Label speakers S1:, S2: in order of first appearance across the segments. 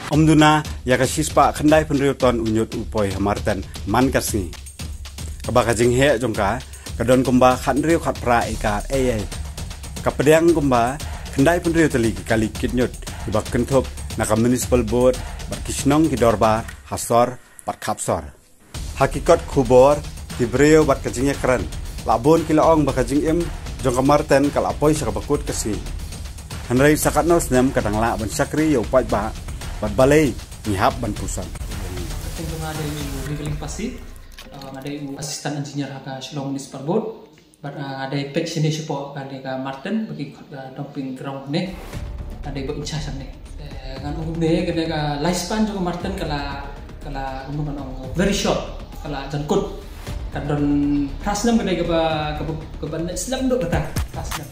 S1: Omduna ya kasispa khandai penriuton unyut upoi hamarten man kasni. Kabaka jing he jongka kadon kumba khandriu khat pra ika kapedang kumba khandai penriu tali kali kitnyut ibak kenthop naka municipal board bat kisnong kidorba hasor bat khapsor. Hakikat khubor tibreu bat kajingnya keren. Labon kilaong bakajing im jongka marten kalapoi sakabakut kasni. Hanrei sakat nos nem kadang la ban sakri ya upai ba bat balai nyihap ban pusat.
S2: Tentu ada ibu leveling pasti, ada ibu asisten engineer haka Shillong Municipal Board, ada patch ini support ada Martin bagi dumping ground ni, ada ibu in charge ni. Kan umum ni kena lifespan juga Martin kala umum very short kala jangkut. Kadon prasnam kena ke Islam dok kata prasnam.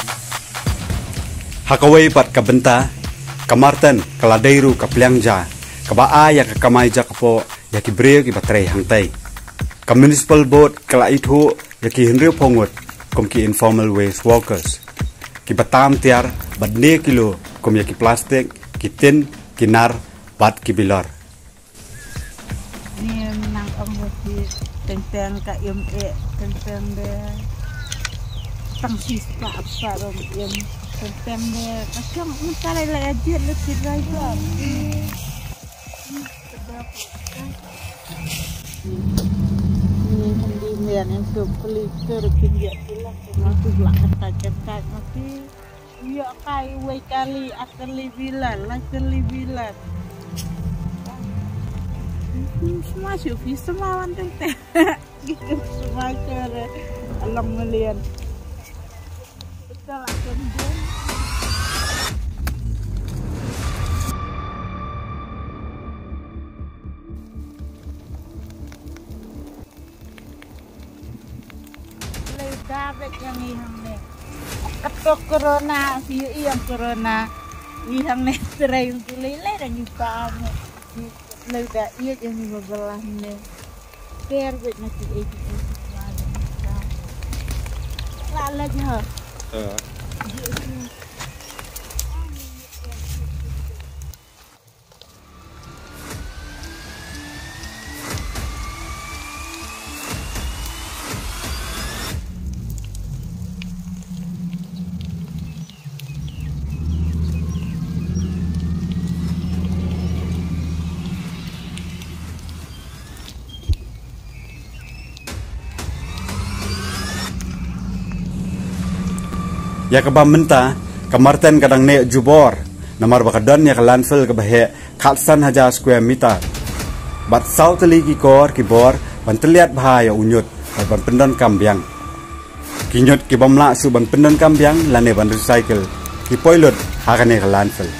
S1: Hakawai bat kabenta Kamarten kaladairu kapliangja kabaa ya kakamaija kapo ya kibreu ki batrei hangtai ka municipal board kala itu ya ki henriu pongot kom ki informal waste workers ki batam tiar badne kilo kom ya ki plastik ki tin kinar bat ki bilor
S3: ni nang amoti tentang ka tentang de tangsis pa rom September, kasih mentara lagi lebih lagi. Ini hendian untuk peliter pinjak pulang, masuk lah kata nanti. Iya kai way kali akan libilan. Semua syufi semua wanten teh, gitu semua cara alam melian. Betul akan Dapat yang ihang ni, ketok corona, siu yang corona, ihang ni terai untuk lelai dan juga amu, lelai iya yang ni berbelah ni, terbit nanti itu lala je.
S1: Ya kebam menta kamarten kadang ne jubor namar bakadon ya landfill kebahe khatsan haja square meter bat south ligi kor kibor banteliat bahaya unyut ban pendon kambiang kinyut kibamla su ban pendon kambiang lane ban recycle ki poilot hakane landfill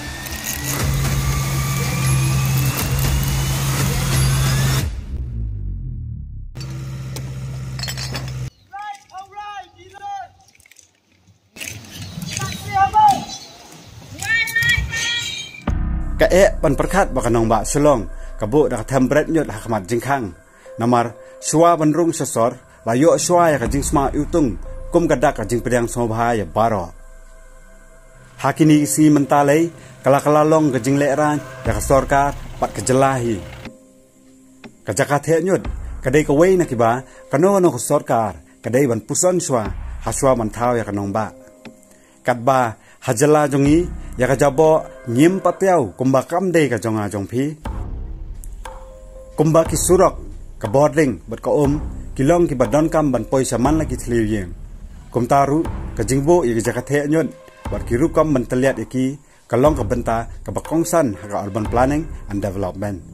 S1: pan perkat bakanong ba selong kabo dak thambret nyot hakmat jingkhang namar suwa banrung sesor layo suwa ya kajing sma utung kum kadak kajing pedang sobha ya baro hakini si mentalai kala long kajing leran ya kasorkar pat kejelahi kajakat he nyot kadai kawai nakiba kano sorkar kadai ban puson suwa haswa mantau ya kanong ba katba hajala jongi ya kajabo nyim patiau kumba kamde ka jonga jongpi kumba ki surok ka boarding bat ka kilong ki badon kam ban poi saman lagi thliyem kumtaru ka jingbo ya jakathe nyon bat ki rukam ban teliat iki kalong ka benta ka bakongsan ka urban planning and development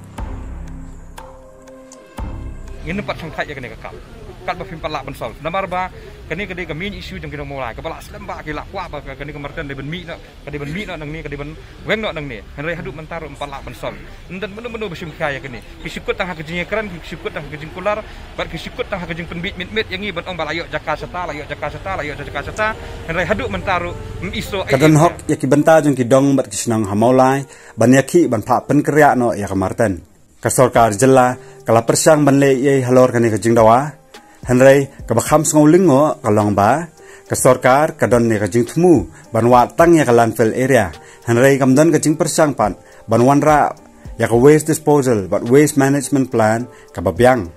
S4: ini pat sangkhat ya kene ka kat ba palak bensol namar ba kani kadi kami isu jang kena mulai kepala selembak kila kwa ba kani kemarten de ben mi nak kadi ben mi nak nang ni kadi ben weng nak nang ni henry haduk mentar palak bensol enten menu besim kaya kani kisikut tang hakjing kran kisikut tang hakjing kular bar kisikut tang hakjing penbit mit yangi ban ong balayo jakarta henry haduk mentar iso
S1: kadon hok ya ki benta jang ki dong bat kisnang hamaulai ban yaki ban pha pen kriya no ya kemarten ka sarkar jella kala persang ban le ye halor kani kajing dawa Henry kabakam sngaulingo kalong ba ka sarkar kadon ne kajing thmu banwa tang ya landfill area Henry kamdon kajing persang pan ban wanra ya ka waste disposal but waste management plan ka babyang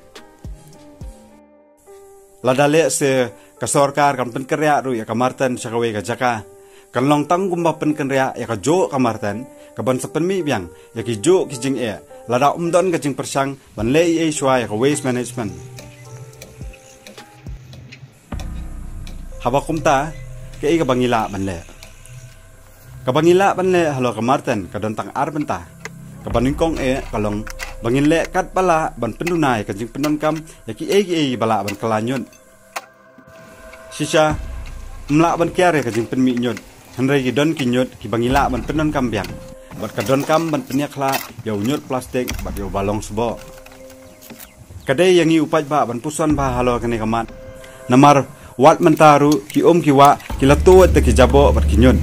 S1: ladale se ka sarkar kan pen kerja ru ya ka martan sa kawe ka jaka kan long tang gumba pen kerja ya ka jo ka martan ka ban sepen mi byang ya ki jo ki jing e lada umdon ka jing persang ban le e shwa ya ka waste management haba kumta ke ka bangila ban le ka bangila ban le halo ka martan ka don tang ar benta ka baning kong e kalong bangin le kat bala ban pendunai ka jing penon kam ya ki e bala ban kelanyun sisa mla ban kiare ka jing pen mi nyot hanre ki don ki nyot ki bangila ban penon kam byang bat ka don kam ban penya khla yo nyot plastik bat yo balong sbo kade yang i upaj ba ban pusan ba halo kane kamat namar wat mentaru ki ki wa ki latu te ki jabo bat ki nyot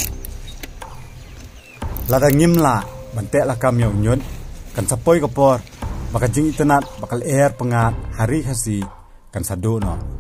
S1: lada ngimla ban te la kam yo nyot kan sapoi kapor baka jing itenat bakal air pengat hari hasi kan sadono